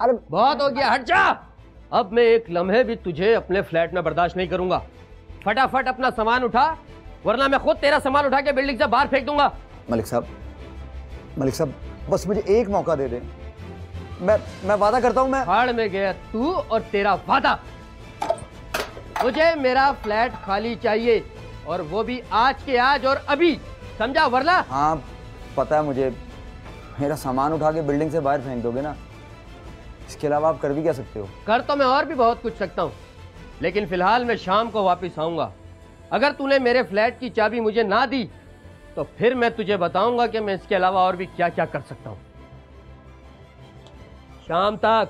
अरे बहुत हो गया, हट जा। अब मैं एक लम्हे भी तुझे अपने फ्लैट में बर्दाश्त नहीं करूंगा। फटाफट अपना सामान उठा, वरना मैं खुद तेरा सामान उठा के बिल्डिंग से बाहर फेंक दूंगा। मलिक साहब बस मुझे एक मौका दे दे। मैं वादा करता हूं। मैं हाड़ में गया तू और तेरा वादा। मुझे मेरा फ्लैट खाली चाहिए, और वो भी आज के आज और अभी, समझा? वरना हाँ पता है मुझे, मेरा सामान उठा के बिल्डिंग से बाहर फेंक दोगे ना, इसके अलावा आप कर भी क्या सकते हो? कर तो मैं और भी बहुत कुछ सकता हूँ, लेकिन फिलहाल मैं शाम को वापस आऊंगा। अगर तूने मेरे फ्लैट की चाबी मुझे ना दी तो फिर मैं तुझे बताऊंगा कि मैं इसके अलावा और भी क्या क्या कर सकता हूँ। शाम तक।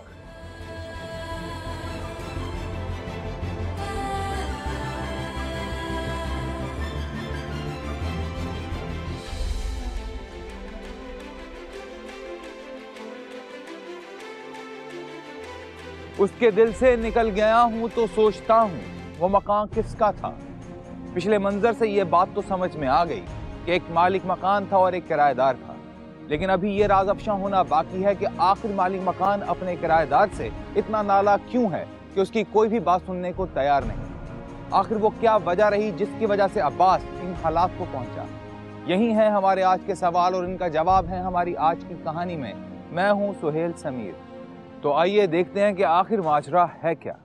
उसके दिल से निकल गया हूं तो सोचता हूं वो मकान किसका था। पिछले मंजर से ये बात तो समझ में आ गई कि एक मालिक मकान था और एक किराएदार था, लेकिन अभी ये राज अफशा होना बाकी है कि आखिर मालिक मकान अपने किराएदार से इतना नाला क्यों है कि उसकी कोई भी बात सुनने को तैयार नहीं। आखिर वो क्या वजह रही जिसकी वजह से अब्बास इन हालात को पहुंचा? यही है हमारे आज के सवाल और इनका जवाब है हमारी आज की कहानी में। मैं हूं सुहेल समीर। तो आइए देखते हैं कि आखिर माजरा है क्या।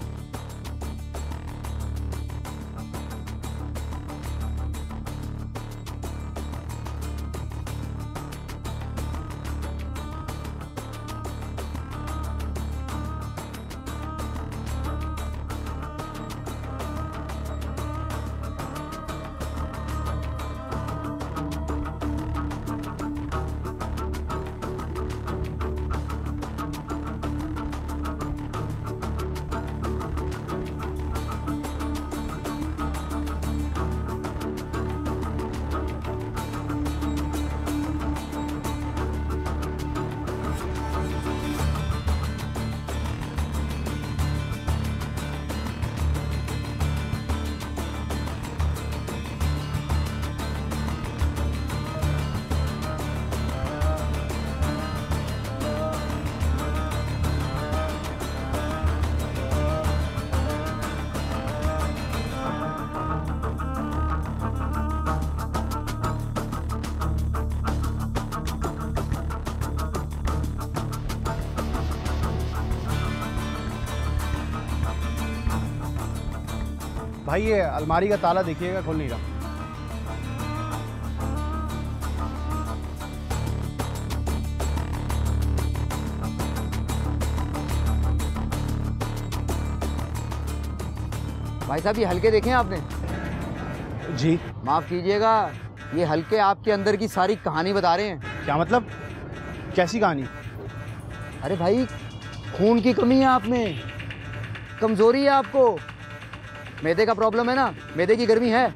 भाई ये अलमारी का ताला देखिएगा, खुल नहीं रहा। भाई साहब ये हल्के देखे आपने? जी माफ कीजिएगा, ये हल्के आपके अंदर की सारी कहानी बता रहे हैं। क्या मतलब? कैसी कहानी? अरे भाई खून की कमी है आप में, कमजोरी है आपको, मैदे का प्रॉब्लम है ना, मैदे की गर्मी है,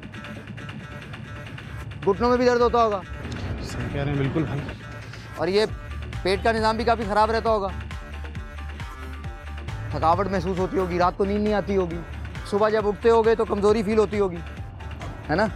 घुटनों में भी दर्द होता होगा। सही कह रहे हैं बिल्कुल भाई। और ये पेट का निज़ाम भी काफ़ी ख़राब रहता होगा, थकावट महसूस होती होगी, रात को नींद नहीं आती होगी, सुबह जब उठते होगे तो कमज़ोरी फील होती होगी, है ना?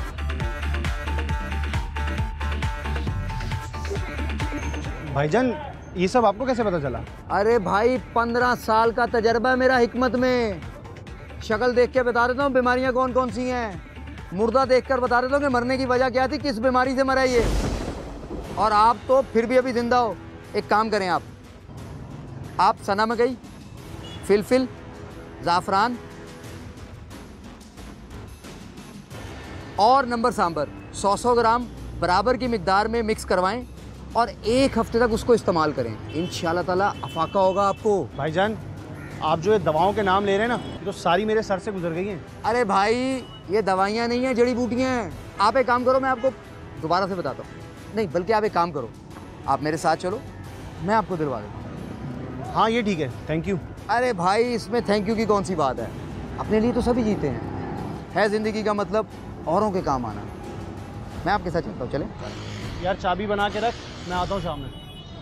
भाईजान ये सब आपको कैसे पता चला? अरे भाई 15 साल का तजर्बा है मेरा हिकमत में। शक्ल देख के बता देता हूँ बीमारियाँ कौन कौन सी हैं, मुर्दा देखकर बता देता हूँ कि मरने की वजह क्या थी, किस बीमारी से मरा ये। और आप तो फिर भी अभी जिंदा हो। एक काम करें, आप सना मकई, फिलफिल, ज़ाफ़रान और नंबर सांबर 100 ग्राम बराबर की मिकदार में मिक्स करवाएं और 1 हफ्ते तक उसको इस्तेमाल करें। इंशाल्लाह ताला अफाका होगा आपको। भाईजान आप जो ये दवाओं के नाम ले रहे हैं ना, ये तो सारी मेरे सर से गुजर गई हैं। अरे भाई ये दवाइयाँ नहीं हैं, जड़ी बूटियाँ हैं। आप एक काम करो, मैं आपको दोबारा से बताता हूँ। नहीं बल्कि आप एक काम करो, आप मेरे साथ चलो, मैं आपको दिलवा देता हूँ। हाँ ये ठीक है, थैंक यू। अरे भाई इसमें थैंक यू की कौन सी बात है, अपने लिए तो सभी जीते हैं। है ज़िंदगी का मतलब औरों के काम आना। मैं आपके साथ चलता हूँ, चले? यार चाबी बना के रख, मैं आता हूँ शाम में।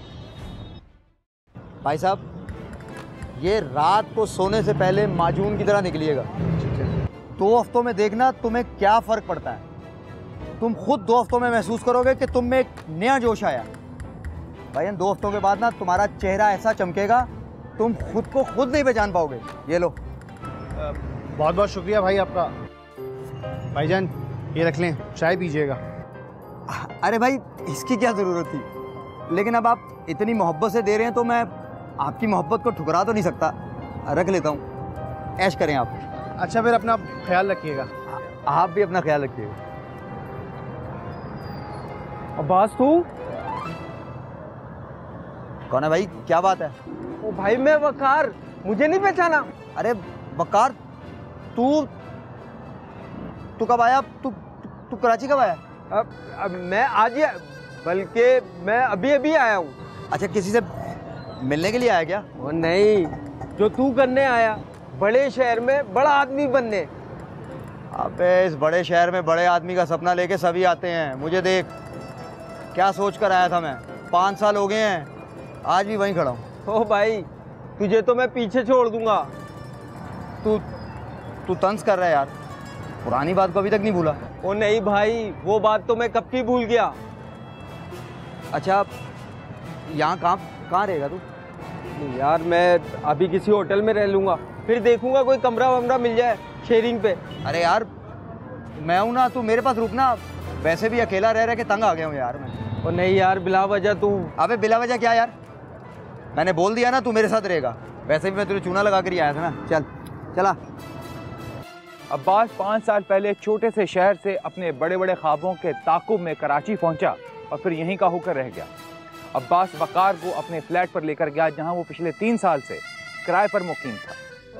भाई साहब ये रात को सोने से पहले माजून की तरह निकलिएगा। 2 हफ्तों में देखना तुम्हें क्या फ़र्क पड़ता है। तुम खुद 2 हफ्तों में महसूस करोगे कि तुम में एक नया जोश आया। भाई इन दोस्तों के बाद ना तुम्हारा चेहरा ऐसा चमकेगा तुम खुद को खुद नहीं पहचान पाओगे। ये लो। बहुत बहुत शुक्रिया भाई आपका। भाईजान ये रख लें, चाय पीजिएगा। अरे भाई इसकी क्या ज़रूरत थी, लेकिन अब आप इतनी मोहब्बत से दे रहे हैं तो मैं आपकी मोहब्बत को ठुकरा तो नहीं सकता। रख लेता हूँ, ऐश करें आप। अच्छा फिर अपना ख्याल रखिएगा। आप भी अपना ख्याल रखिएगा। अब्बास तू? कौन है भाई, क्या बात है? ओ भाई मैं वकार, मुझे नहीं पहचाना? अरे वकार, तू कब आया? तू कराची कब आया? अब मैं आज ही, बल्कि मैं अभी अभी आया हूँ। अच्छा किसी से मिलने के लिए आया क्या? ओ नहीं, जो तू करने आया, बड़े शहर में बड़ा आदमी बनने। अबे इस बड़े शहर में बड़े आदमी का सपना लेके सभी आते हैं। मुझे देख, क्या सोच कर आया था मैं। 5 साल हो गए हैं, आज भी वहीं खड़ा हूँ। ओ भाई तुझे तो मैं पीछे छोड़ दूंगा। तू तंज कर रहा है यार, पुरानी बात को अभी तक नहीं भूला? ओ नहीं भाई, वो बात तो मैं कब की भूल गया। अच्छा यहाँ कहाँ रहेगा तू? यार मैं अभी किसी होटल में रह लूंगा, फिर देखूंगा कोई कमरा वमरा मिल जाए शेयरिंग पे। अरे यार मैं हूं ना, तू मेरे पास रुकना। वैसे भी अकेला रह के तंग आ गया हूँ यार मैं। और नहीं यार बिला वजह तू। अबे बिला वजह क्या यार, मैंने बोल दिया ना तू मेरे साथ रहेगा। वैसे भी मैं तुझे चूना लगा कर ही आया था ना। चला। अब्बास 5 साल पहले छोटे से शहर से अपने बड़े बड़े ख्वाबों के ताकुब में कराची पहुंचा और फिर यहीं का होकर रह गया। अब्बास वकार को अपने फ्लैट पर लेकर गया जहां वो पिछले 3 साल से किराए पर मुकीम था।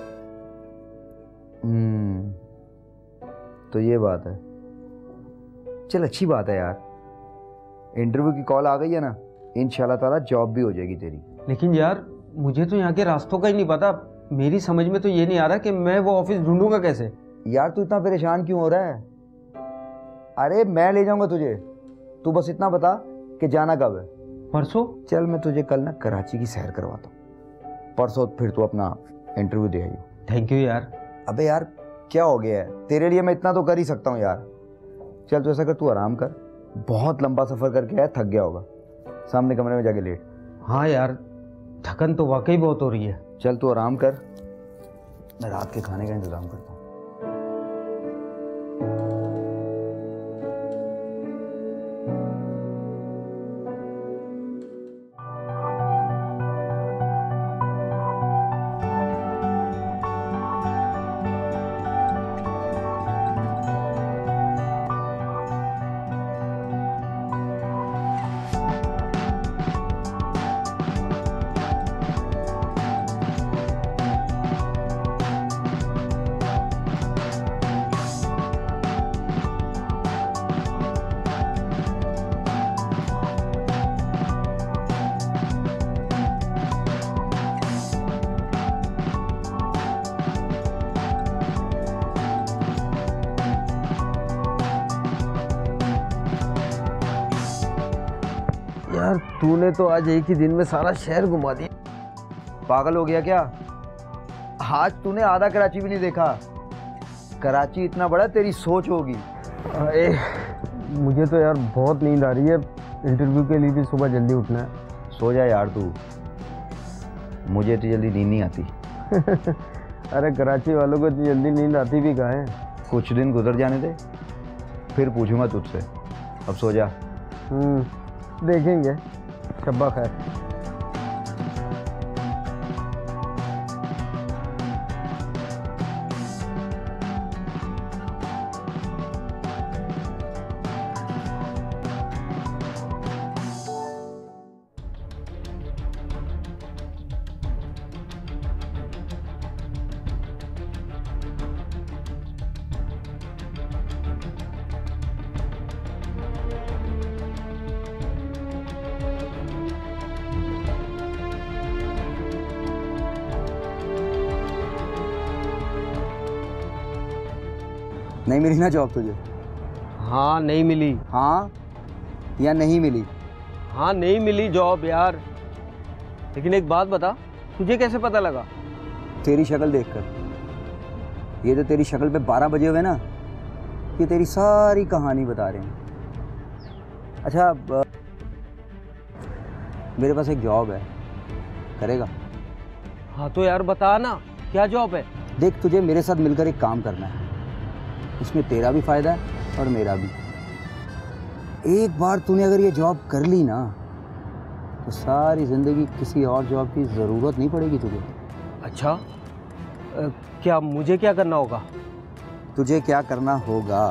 तो ये बात है। चल अच्छी बात है यार, इंटरव्यू की कॉल आ गई है ना, इंशाल्लाह ताला जॉब भी हो जाएगी तेरी। लेकिन यार मुझे तो यहाँ के रास्तों का ही नहीं पता। मेरी समझ में तो ये नहीं आ रहा कि मैं वो ऑफिस ढूंढूंगा कैसे। यार तू इतना परेशान क्यों हो रहा है? अरे मैं ले जाऊंगा तुझे, तू बस इतना बता कि जाना कब है। परसों? चल मैं तुझे कल ना कराची की सैर करवाता हूँ, परसों फिर तू अपना इंटरव्यू दे आइयो। थैंक यू यार। अबे यार क्या हो गया है, तेरे लिए मैं इतना तो कर ही सकता हूँ यार। चल तो ऐसा कर, तू आराम कर, बहुत लंबा सफ़र करके आया, थक गया होगा, सामने कमरे में जाके लेट। हाँ यार थकन तो वाकई बहुत हो रही है। चल तू आराम कर, मैं रात के खाने का इंतज़ाम करता हूँ। यार तूने तो आज एक ही दिन में सारा शहर घुमा दिया। पागल हो गया क्या? आज तूने आधा कराची भी नहीं देखा। कराची इतना बड़ा तेरी सोच होगी। मुझे तो यार बहुत नींद आ रही है, इंटरव्यू के लिए भी सुबह जल्दी उठना है। सो जा यार तू, मुझे इतनी जल्दी नींद नहीं आती। अरे कराची वालों को इतनी जल्दी नींद आती भी कहाँ है। कुछ दिन गुजर जाने दे, फिर पूछूंगा तुझसे। अब सो जा। देखेंगे। शब्बा खैर। नहीं मिली ना जॉब तुझे? हाँ नहीं मिली। हाँ या नहीं मिली? हाँ नहीं मिली जॉब यार। लेकिन एक बात बता, तुझे कैसे पता लगा? तेरी शक्ल देखकर। ये जो तेरी शक्ल पे 12 बजे हुए ना, ये तेरी सारी कहानी बता रहे हैं। अच्छा मेरे पास एक जॉब है, करेगा? हाँ तो यार बता ना, क्या जॉब है? देख, तुझे मेरे साथ मिलकर एक काम करना है, इसमें तेरा भी फायदा है और मेरा भी। एक बार तूने अगर ये जॉब कर ली ना तो सारी जिंदगी किसी और जॉब की ज़रूरत नहीं पड़ेगी तुझे। अच्छा, क्या मुझे क्या करना होगा? तुझे क्या करना होगा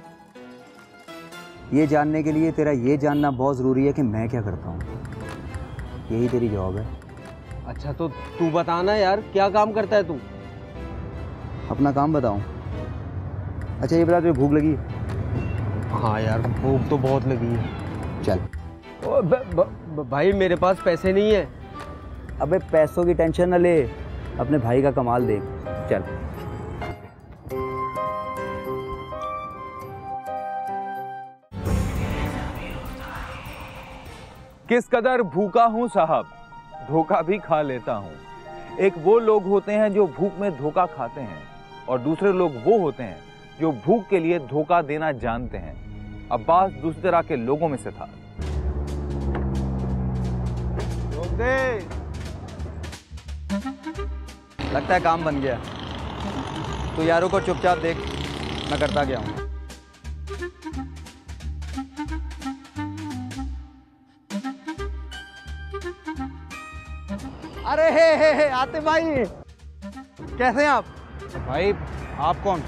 ये जानने के लिए तेरा ये जानना बहुत ज़रूरी है कि मैं क्या करता हूँ। यही तेरी जॉब है। अच्छा तो तू बताना यार, क्या काम करता है तू? अपना काम बताऊँ? अच्छा ये बता, तुझे भूख लगी? हाँ यार, भूख तो बहुत लगी है। चल। भाई मेरे पास पैसे नहीं है। अबे पैसों की टेंशन न ले, अपने भाई का कमाल देख। चल। किस कदर भूखा हूं साहब, धोखा भी खा लेता हूं। एक वो लोग होते हैं जो भूख में धोखा खाते हैं, और दूसरे लोग वो होते हैं जो भूख के लिए धोखा देना जानते हैं। अब्बास दूसरी तरह के लोगों में से था। लगता है काम बन गया। तू यारों को चुपचाप देख, मैं करता गया हूँ। अरे हे आते भाई, कैसे हैं आप? भाई आप कौन?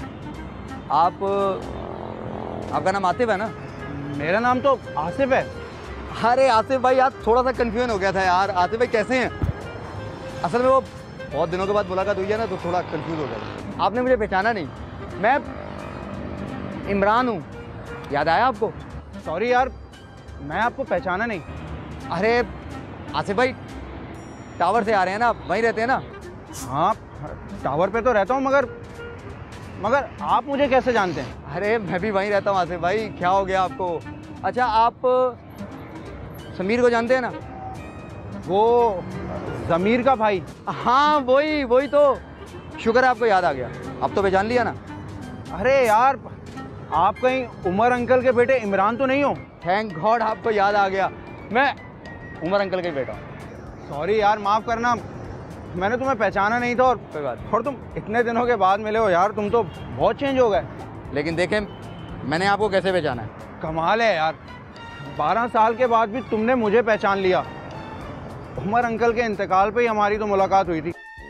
आपका नाम आतिफ है ना? मेरा नाम तो आसिफ है। अरे आसिफ भाई, यार थोड़ा सा कंफ्यूजन हो गया था यार। आसिफ भाई कैसे हैं? असल में वो बहुत दिनों के बाद मुलाकात हुई है ना, तो थोड़ा कंफ्यूज हो गया। आपने मुझे पहचाना नहीं, मैं इमरान हूँ। याद आया आपको? सॉरी यार, मैं आपको पहचाना नहीं। अरे आसिफ भाई, टावर से आ रहे हैं ना आप? वहीं रहते हैं ना? हाँ, टावर पे तो रहता हूँ, मगर आप मुझे कैसे जानते हैं? अरे मैं भी वहीं रहता हूँ आसिफ भाई, क्या हो गया आपको? अच्छा, आप समीर को जानते हैं ना? वो ज़मीर का भाई? हाँ वही तो। शुक्र है आपको याद आ गया, अब तो पहचान लिया ना? अरे यार, आप कहीं उमर अंकल के बेटे इमरान तो नहीं हो? थैंक गॉड आपको याद आ गया, मैं उमर अंकल का ही बेटा हूँ। सॉरी यार, माफ़ करना, मैंने तुम्हें पहचाना नहीं था। और कोई बात नहीं। और तुम इतने दिनों के बाद मिले हो यार, तुम तो बहुत चेंज हो गए। लेकिन देखें, मैंने आपको कैसे पहचाना है? कमाल है यार, 12 साल के बाद भी तुमने मुझे पहचान लिया। उमर अंकल के इंतकाल पे ही हमारी तो मुलाकात हुई थी।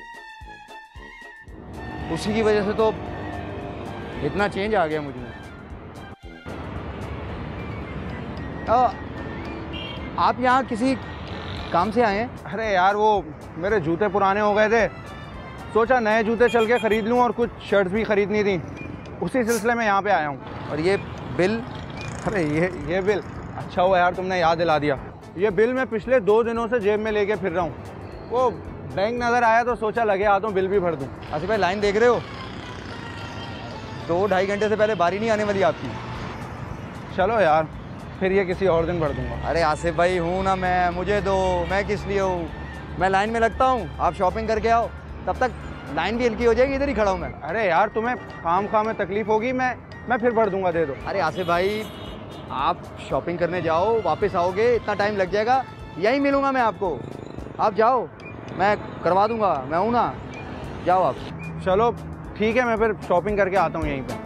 उसी की वजह से तो इतना चेंज आ गया मुझ में। आप यहाँ किसी काम से आए हैं? अरे यार, वो मेरे जूते पुराने हो गए थे, सोचा नए जूते चल के ख़रीद लूँ, और कुछ शर्ट्स भी ख़रीदनी थी, उसी सिलसिले में यहाँ पे आया हूँ। और ये बिल? अरे ये बिल, अच्छा हुआ यार तुमने याद दिला दिया। ये बिल मैं पिछले 2 दिनों से जेब में लेके फिर रहा हूँ। वो बैंक नज़र आया तो सोचा लगे हाथों बिल भी भर दूँ। आसिफ भाई लाइन देख रहे हो? 2-2.5 घंटे से पहले बारी नहीं आने वाली आपकी। चलो यार, फिर ये किसी और दिन भर दूंगा। अरे आसिफ भाई हूँ ना मैं, मुझे दो, मैं किस लिए हूँ? मैं लाइन में लगता हूँ, आप शॉपिंग करके आओ, तब तक लाइन भी हल्की हो जाएगी, इधर ही खड़ा हूँ मैं। अरे यार, तुम्हें खाम में तकलीफ होगी, मैं फिर भर दूंगा, दे दो। अरे आसिफ भाई, आप शॉपिंग करने जाओ, वापस आओगे, इतना टाइम लग जाएगा, यहीं मिलूंगा मैं आपको। आप जाओ, मैं करवा दूंगा, मैं हूँ ना, जाओ आप। चलो ठीक है, मैं फिर शॉपिंग करके आता हूँ यहीं पे।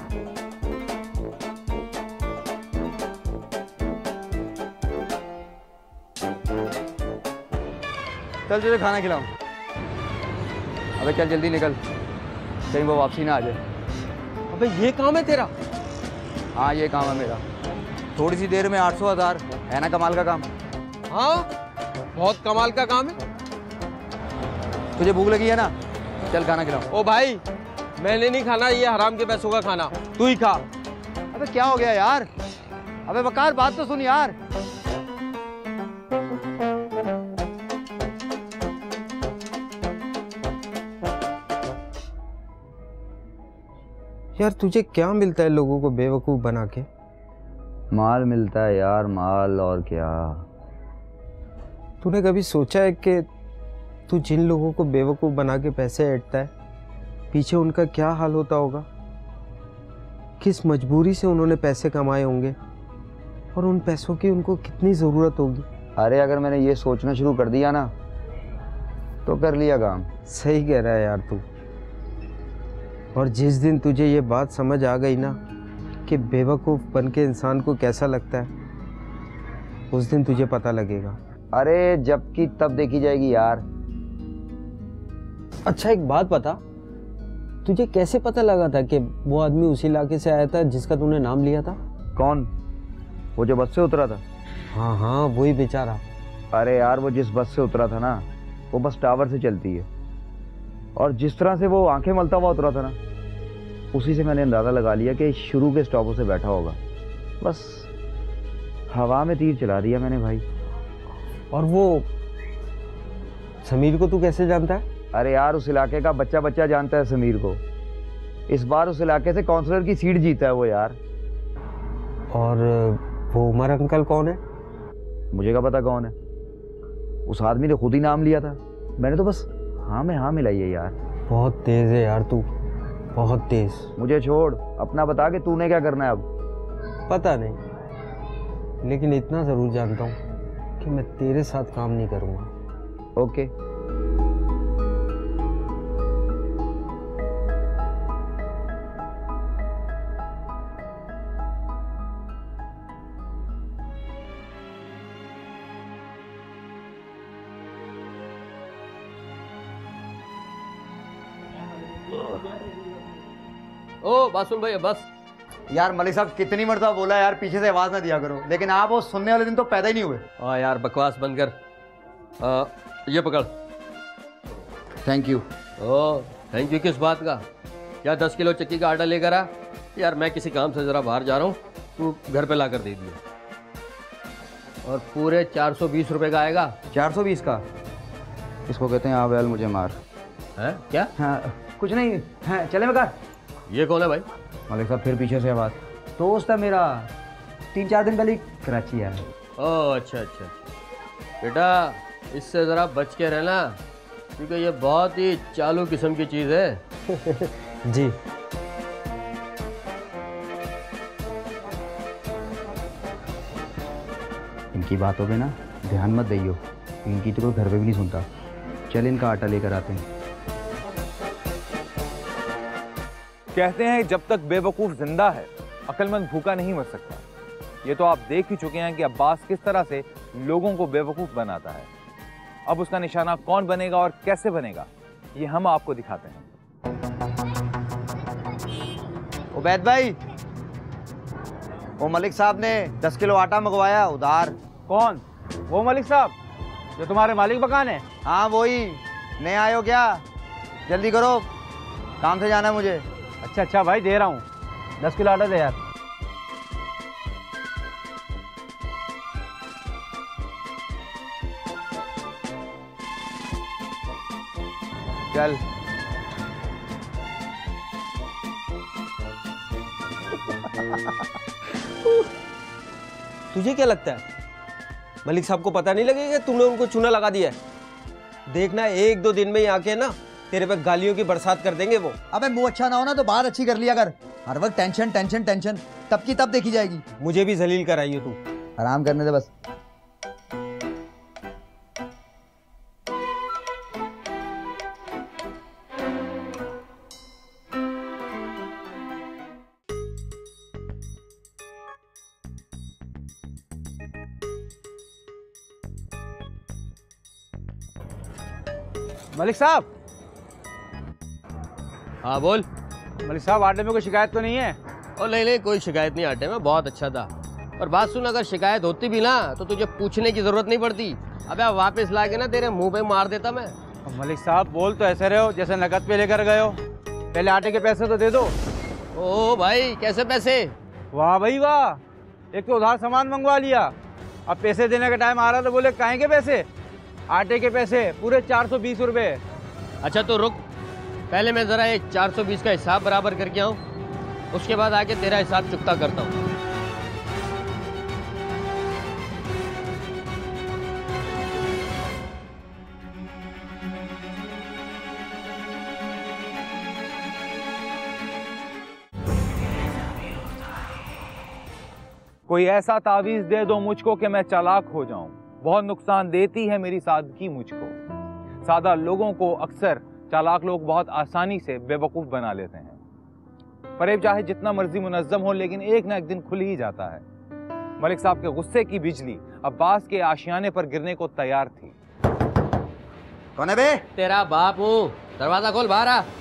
चल तुझे खाना खिलाऊं। अबे चल जल्दी निकल, कहीं वो वापसी ना आ जाए। अबे ये काम है तेरा? हाँ ये काम है मेरा। थोड़ी सी देर में 800,000 है ना, कमाल का काम। हाँ बहुत कमाल का काम है। तुझे भूख लगी है ना, चल खाना खिलाऊं। ओ भाई, मैंने नहीं खाना, ये हराम के पैसों का खाना, तू ही खा। अबे क्या हो गया यार? अबे वकार, बात तो सुन यार। यार तुझे क्या मिलता है लोगों को बेवकूफ़ बना के? माल मिलता है यार, माल, और क्या। तूने कभी सोचा है कि तू जिन लोगों को बेवकूफ़ बना के पैसे ऐंठता है, पीछे उनका क्या हाल होता होगा? किस मजबूरी से उन्होंने पैसे कमाए होंगे, और उन पैसों की उनको कितनी ज़रूरत होगी। अरे अगर मैंने ये सोचना शुरू कर दिया ना तो कर लिया काम। सही कह रहा है यार तू। और जिस दिन तुझे ये बात समझ आ गई ना कि बेवकूफ़ बन के इंसान को कैसा लगता है, उस दिन तुझे पता लगेगा। अरे जब की तब देखी जाएगी यार। अच्छा एक बात बता, तुझे कैसे पता लगा था कि वो आदमी उसी इलाके से आया था जिसका तूने नाम लिया था? कौन? वो जो बस से उतरा था? हाँ हाँ वही बेचारा। अरे यार वो जिस बस से उतरा था ना, वो बस टावर से चलती है, और जिस तरह से वो आंखें मलता हुआ उतरा था ना, उसी से मैंने अंदाज़ा लगा लिया कि शुरू के स्टॉपों से बैठा होगा। बस हवा में तीर चला दिया मैंने भाई। और वो समीर को तू कैसे जानता है? अरे यार उस इलाके का बच्चा बच्चा जानता है समीर को। इस बार उस इलाके से काउंसलर की सीट जीता है वो यार। और वो उमर अंकल कौन है? मुझे क्या पता कौन है, उस आदमी ने खुद ही नाम लिया था, मैंने तो बस हाँ में हाँ मिलाई है यार। बहुत तेज है यार तू, बहुत तेज। मुझे छोड़, अपना बता के तूने क्या करना है अब। पता नहीं, लेकिन इतना ज़रूर जानता हूँ कि मैं तेरे साथ काम नहीं करूँगा। ओके। ओ बासुल भाई बस। यार मलिक साहब कितनी मरतबा बोला यार पीछे से आवाज़ ना दिया करो, लेकिन आप वो सुनने वाले दिन तो पैदा ही नहीं हुए। हाँ यार बकवास बंद कर। ये पकड़। Thank you. Oh thank you किस बात का? क्या 10 किलो चक्की का आटा लेकर आ। यार मैं किसी काम से ज़रा बाहर जा रहा हूँ, तू घर पे ला कर दे दिया। और पूरे 420 रुपये का आएगा। 420 का? इसको कहते हैं आवेल मुझे मार। है क्या? हाँ कुछ नहीं है, चले मकार। ये कौन है भाई? मलिक साहब फिर पीछे से आवाज़। दोस्त है मेरा, 3-4 दिन पहले कराची आया है। ओह अच्छा अच्छा। बेटा इससे ज़रा बच के रहना, क्योंकि ये बहुत ही चालू किस्म की चीज़ है। जी। इनकी बातों पे ना ध्यान मत दियो, इनकी तो कोई घर पे भी नहीं सुनता। चल इनका आटा लेकर आते हैं। कहते हैं जब तक बेवकूफ जिंदा है अक्लमंद भूखा नहीं मर सकता। ये तो आप देख ही चुके हैं कि अब्बास किस तरह से लोगों को बेवकूफ बनाता है। अब उसका निशाना कौन बनेगा और कैसे बनेगा, ये हम आपको दिखाते हैं। उबैद भाई, वो मलिक साहब ने 10 किलो आटा मंगवाया उधार। कौन? वो मलिक साहब जो तुम्हारे मालिक मकान है? हाँ वही। नहीं आए हो क्या? जल्दी करो, काम से जाना है मुझे। अच्छा अच्छा भाई दे रहा हूँ, 10 किलो आटा दे यार। चल। तुझे क्या लगता है मलिक साहब को पता नहीं लगेगा तुमने उनको चूना लगा दिया है? देखना 1-2 दिन में ही आके ना तेरे पे गालियों की बरसात कर देंगे वो। अबे मुंह अच्छा ना हो ना तो बात अच्छी कर लिया कर। हर वक्त टेंशन टेंशन टेंशन, तब की तब देखी जाएगी। मुझे भी जलील कराई है तू। आराम करने दे बस। मलिक साहब। हाँ बोल। मलिक साहब आटे में कोई शिकायत तो नहीं है? और नहीं कोई शिकायत नहीं, आटे में बहुत अच्छा था। और बात सुन, अगर शिकायत होती भी ना तो तुझे पूछने की जरूरत नहीं पड़ती। अबे वापस ला के ना तेरे मुंह पे मार देता मैं। मलिक साहब बोल तो ऐसे रहे हो जैसे नकद पे लेकर गए हो। पहले आटे के पैसे तो दे दो। ओ भाई कैसे पैसे? वाह भाई वाह, एक तो उधार सामान मंगवा लिया, अब पैसे देने का टाइम आ रहा तो बोले काहे के पैसे? आटे के पैसे पूरे 420 रुपये। अच्छा तो रुक, पहले मैं ज़रा ये 420 का हिसाब बराबर करके आऊँ, उसके बाद आके तेरा हिसाब चुकता करता हूँ। कोई ऐसा तावीज दे दो मुझको कि मैं चालाक हो जाऊं। बहुत नुकसान देती है मेरी सादगी मुझको। सादा लोगों को अक्सर चालाक लोग बहुत आसानी से बेवकूफ बना लेते हैं। फरेब चाहे जितना मर्जी मुनज्जम हो, लेकिन एक ना एक दिन खुल ही जाता है। मलिक साहब के गुस्से की बिजली अब्बास के आशियाने पर गिरने को तैयार थी। कौन है बे? तेरा बाप हूँ, दरवाजा खोल, बाहर आ।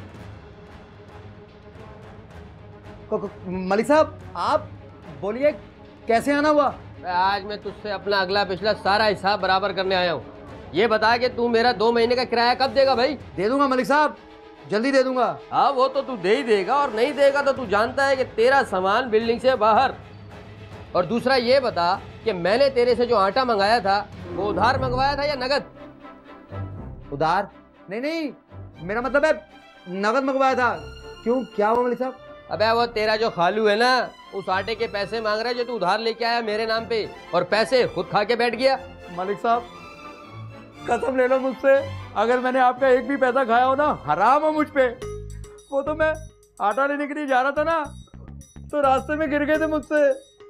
मलिक साहब आप बोलिए, कैसे आना हुआ? आज मैं तुझसे अपना अगला पिछला सारा हिसाब बराबर करने आया हूँ। ये बता कि तू मेरा 2 महीने का किराया कब देगा भाई? दे दूंगा मलिक साहब, जल्दी दे दूंगा। हाँ वो तो तू दे ही देगा, और नहीं देगा तो तू जानता है कि तेरा सामान बिल्डिंग से बाहर। और दूसरा ये बता कि मैंने तेरे से जो आटा मंगाया था वो उधार मंगवाया था या नगद? उधार? नहीं नहीं, मेरा मतलब है नगद मंगवाया था। क्यों, क्या हुआ मलिक साहब? अबे वो तेरा जो खालू है ना, उस आटे के पैसे मांग रहा है जो तू उधार लेके आया मेरे नाम पे, और पैसे खुद खा के बैठ गया। मलिक साहब कसम ले लो मुझसे, अगर मैंने आपका एक भी पैसा खाया हो ना, हराम हो मुझ पे। वो तो मैं आटा लेने के लिए जा रहा था ना, तो रास्ते में गिर गए थे मुझसे।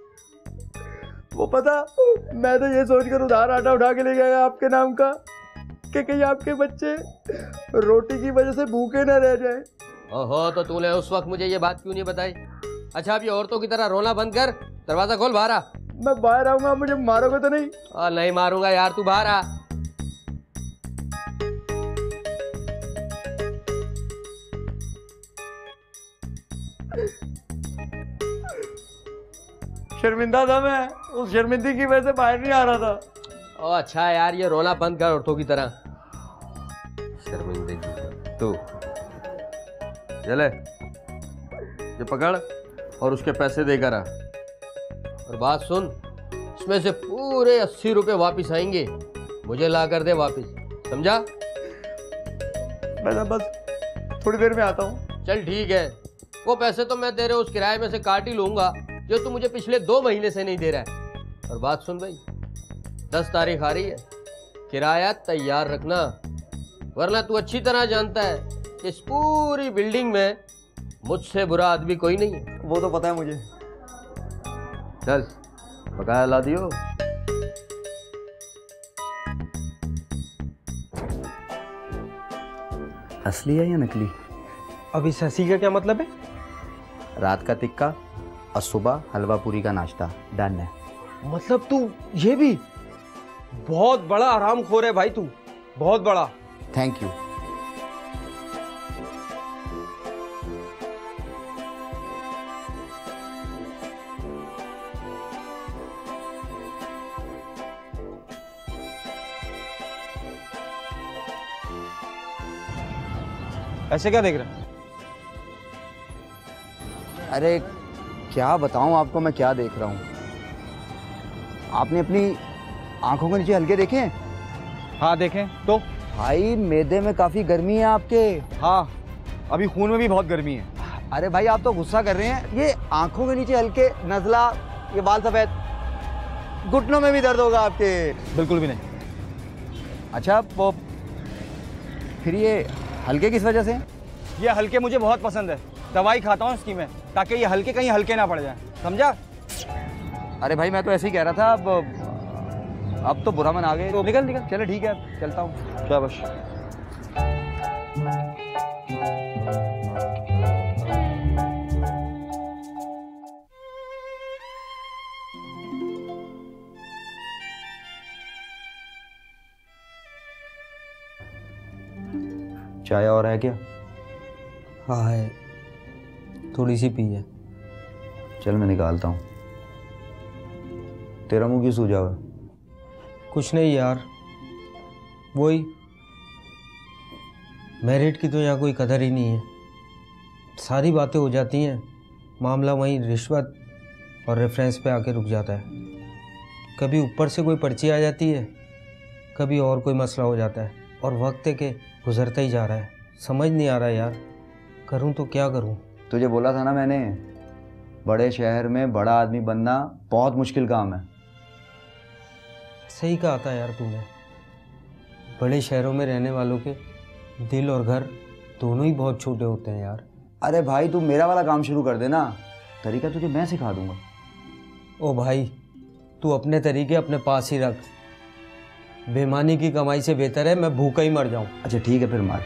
वो पता, मैं तो ये सोचकर उधार आटा उठा के ले गया आपके नाम का कि कहीं आपके बच्चे रोटी की वजह से भूखे न रह जाए। ओहो, तो तूने उस वक्त मुझे ये बात क्यों नहीं बताई? अच्छा अब ये औरतों की तरह रोना बंद कर, दरवाजा खोल, बाहर आ। मैं बाहर आऊंगा, मुझे मारोगे तो नहीं? और नहीं मारूंगा यार, तू बाहर आ। शर्मिंदा था मैं, उस शर्मिंदगी की वजह से बाहर नहीं आ रहा था। ओ अच्छा यार, ये रोना बंद कर औरतों की तरह। शर्मिंदगी तू चले, ये पकड़ और उसके पैसे देकर आ। और बात सुन, इसमें से पूरे 80 रुपए वापिस आएंगे, मुझे ला कर दे वापिस, समझा? मैं बस थोड़ी देर में आता हूँ। चल ठीक है, वो पैसे तो मैं तेरे उस किराए में से काट ही लूंगा जो तू मुझे पिछले 2 महीने से नहीं दे रहा है। और बात सुन भाई, 10 तारीख आ रही है, किराया तैयार रखना, वरना तू अच्छी तरह जानता है कि इस पूरी बिल्डिंग में मुझसे बुरा आदमी कोई नहीं है। वो तो पता है मुझे। चल बकाया ला दियो। असली है या नकली? अब इस हंसी का क्या मतलब है? रात का टिक्का और सुबह हलवा पूरी का नाश्ता, डन है। मतलब तू ये भी बहुत बड़ा हरामखोर है भाई, तू बहुत बड़ा। Thank you. ऐसे क्या देख रहे हैं? अरे क्या बताऊं आपको मैं क्या देख रहा हूं। आपने अपनी आंखों के नीचे हल्के देखे हैं? हाँ देखें तो। भाई मैदे में काफी गर्मी है आपके। हाँ, अभी खून में भी बहुत गर्मी है। अरे भाई आप तो गुस्सा कर रहे हैं। ये आंखों के नीचे हल्के, नजला, ये बाल सफेद, घुटनों में भी दर्द होगा आपके। बिल्कुल भी नहीं। अच्छा वो फिर ये हल्के किस वजह से? ये हल्के मुझे बहुत पसंद है, दवाई खाता हूँ इसकी मैं, ताकि ये हल्के कहीं हल्के ना पड़ जाए, समझा? अरे भाई मैं तो ऐसे ही कह रहा था। अब तो बुरा मन आ गए। तो निकल। चलो ठीक है, चलता हूँ। शाबाश। चाय और है क्या? हाँ है, थोड़ी सी पी है। चल मैं निकालता हूँ। तेरा मुंह क्यों सूजा हुआ है? कुछ नहीं यार, वही मेरिट की तो यहाँ कोई कदर ही नहीं है। सारी बातें हो जाती हैं, मामला वहीं रिश्वत और रेफरेंस पे आके रुक जाता है। कभी ऊपर से कोई पर्ची आ जाती है, कभी और कोई मसला हो जाता है, और वक्त है कि गुजरता ही जा रहा है। समझ नहीं आ रहा यार, करूँ तो क्या करूँ? तुझे बोला था ना मैंने, बड़े शहर में बड़ा आदमी बनना बहुत मुश्किल काम है। सही कहा था यार तूने। बड़े शहरों में रहने वालों के दिल और घर दोनों ही बहुत छोटे होते हैं यार। अरे भाई तू मेरा वाला काम शुरू कर देना, तरीका तुझे मैं सिखा दूंगा। ओ भाई, तू अपने तरीके अपने पास ही रख, बेईमानी की कमाई से बेहतर है मैं भूखा ही मर जाऊं। अच्छा ठीक है फिर मार।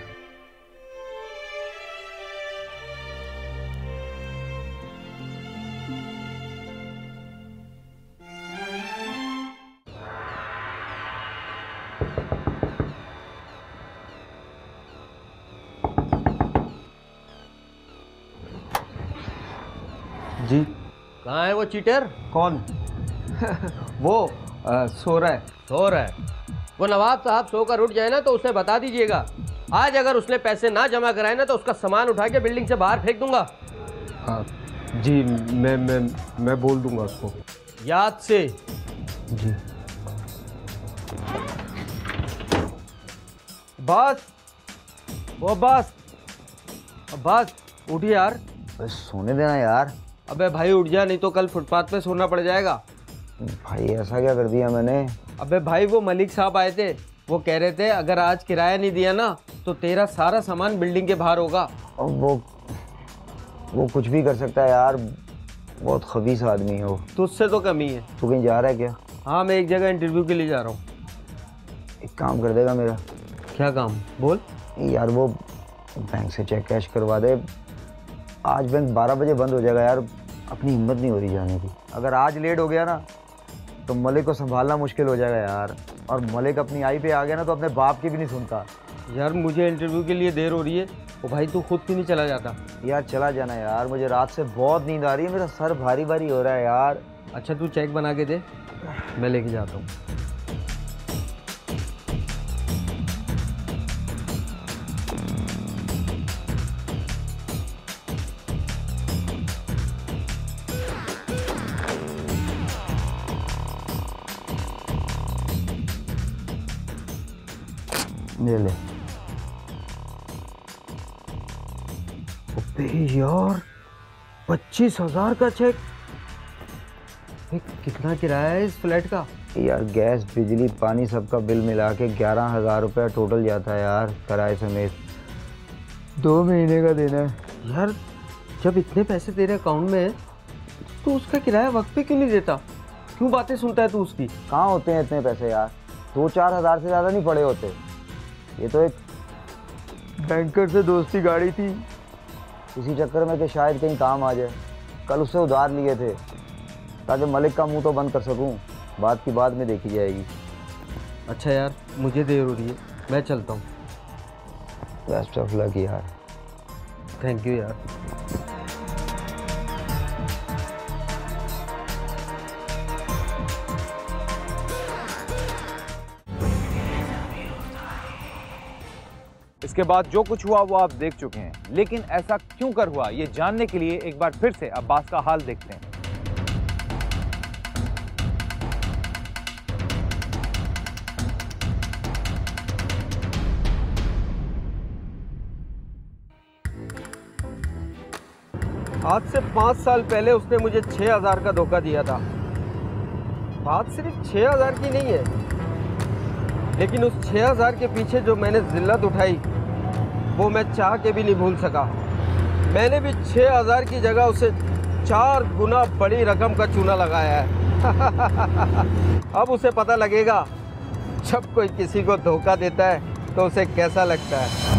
जी। कहाँ है वो चीटर? कौन? वो सो रहा है। सो रहा है? वो नवाब साहब सोकर उठ जाए ना तो उसे बता दीजिएगा, आज अगर उसने पैसे ना जमा कराए ना तो उसका सामान उठा के बिल्डिंग से बाहर फेंक दूंगा। हाँ जी, मैं बोल दूंगा उसको। याद से। जी। बस वो बस बस उठ यार। अरे सोने देना यार। अबे भाई उठ जा, नहीं तो कल फुटपाथ पे सोना पड़ जाएगा। भाई ऐसा क्या कर दिया मैंने? अबे भाई वो मलिक साहब आए थे, वो कह रहे थे अगर आज किराया नहीं दिया ना तो तेरा सारा सामान बिल्डिंग के बाहर होगा। और वो कुछ भी कर सकता है यार, बहुत खबीस आदमी है वो। तुझसे तो कमी है। तू कहीं जा रहा है क्या? हाँ मैं एक जगह इंटरव्यू के लिए जा रहा हूँ। एक काम कर देगा मेरा? क्या काम? बोल। यार वो बैंक से चेक कैश करवा दे, आज बैंक 12 बजे बंद हो जाएगा यार, अपनी हिम्मत नहीं हो रही जाने की। अगर आज लेट हो गया ना तो मलिक को संभालना मुश्किल हो जाएगा यार, और मलिक अपनी आई पे आ गया ना तो अपने बाप की भी नहीं सुनता। यार मुझे इंटरव्यू के लिए देर हो रही है, ओ भाई तू खुद क्यों नहीं चला जाता? यार चला जाना यार, मुझे रात से बहुत नींद आ रही है, मेरा सर भारी भारी हो रहा है यार। अच्छा तू चेक बना के दे, मैं लेके जाता हूँ। ले ले। अबे यार 25,000 का चेक। कितना किराया है इस फ्लैट का? यार गैस बिजली पानी सबका बिल मिला के 11,000 रुपया टोटल जाता है यार, किराए समेत। 2 महीने का देना है। यार जब इतने पैसे तेरे अकाउंट में है तो उसका किराया वक्त पे क्यों नहीं देता? क्यों बातें सुनता है तू उसकी? कहाँ होते हैं इतने पैसे यार, 2-4 हज़ार से ज़्यादा नहीं पड़े होते। ये तो एक बैंकर से दोस्ती गाड़ी थी, इसी चक्कर में कि शायद कहीं काम आ जाए। कल उससे उधार लिए थे ताकि मलिक का मुंह तो बंद कर सकूं, बात की बाद में देखी जाएगी। अच्छा यार मुझे देर हो रही है, मैं चलता हूँ। बेस्ट ऑफ लक यार। थैंक यू यार। इसके बाद जो कुछ हुआ वो आप देख चुके हैं, लेकिन ऐसा क्यों कर हुआ ये जानने के लिए एक बार फिर से अब्बास का हाल देखते हैं। आज से 5 साल पहले उसने मुझे 6,000 का धोखा दिया था। बात सिर्फ 6,000 की नहीं है, लेकिन उस 6,000 के पीछे जो मैंने जिल्लत उठाई वो मैं चाह के भी नहीं भूल सका। मैंने भी 6,000 की जगह उसे 4 गुना बड़ी रकम का चूना लगाया है। अब उसे पता लगेगा जब कोई किसी को धोखा देता है तो उसे कैसा लगता है।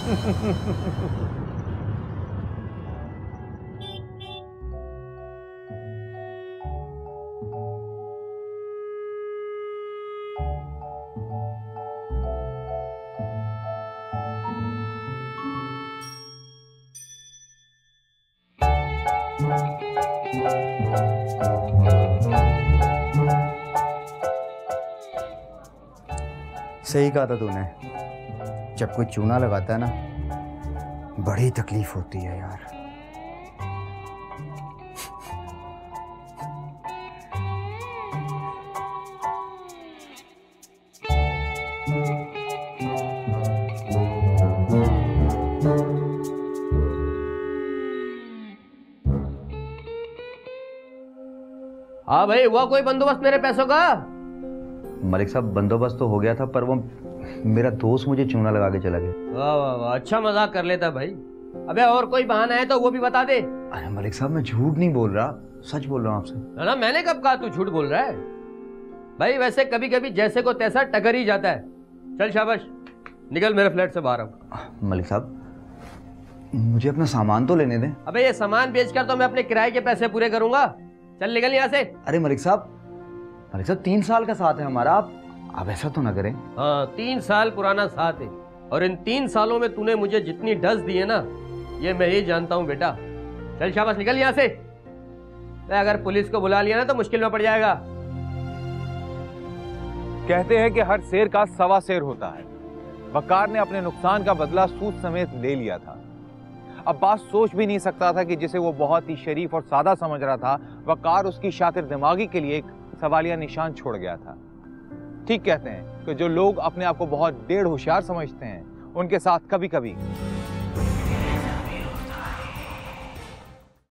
सही कहा था तूने, जब कोई चूना लगाता है ना बड़ी तकलीफ होती है यार। हाँ भाई, हुआ कोई बंदोबस्त मेरे पैसों का? मलिक साहब बंदोबस्त तो हो गया था, पर वो मेरा दोस्त मुझे चूना लगा के चला गया। वाह वाह वाह, अच्छा मजाक कर लेता भाई। अबे और कोई बहाना है तो वो भी बता दे। अरे मलिक साहब मैं झूठ नहीं बोल रहा, सच बोल रहा हूँ आपसे। ना मैंने कब कहा तू झूठ बोल रहा है? भाई वैसे कभी कभी जैसे को तैसा टकर ही जाता है। चल शाबाश, निकल मेरे फ्लैट से बाहर। मलिक साहब मुझे अपना सामान तो लेने दें। अबे ये सामान बेचकर तो मैं अपने किराए के पैसे पूरे करूंगा। चल निकल यहाँ से। अरे मलिक साहब 3 साल का साथ है हमारा, आप ऐसा तो ना करें। हाँ 3 साल पुराना साथ है, और इन 3 सालों में तूने मुझे जितनी डस दी है ना, ये मैं ही जानता हूँ बेटा। चल शाबाश निकल यहाँ से। अगर पुलिस को बुला लिया ना तो मुश्किल में पड़ जाएगा। कहते हैं कि हर शेर का सवा शेर होता है। वकार ने अपने नुकसान का बदला सूद समेत ले लिया था। अब्बास सोच भी नहीं सकता था कि जिसे वो बहुत ही शरीफ और सादा समझ रहा था, वकार उसकी शातिर दिमागी के लिए एक सवालिया निशान छोड़ गया था। ठीक कहते हैं कि जो लोग अपने आप को बहुत डेढ़ होशियार समझते हैं, उनके साथ कभी कभी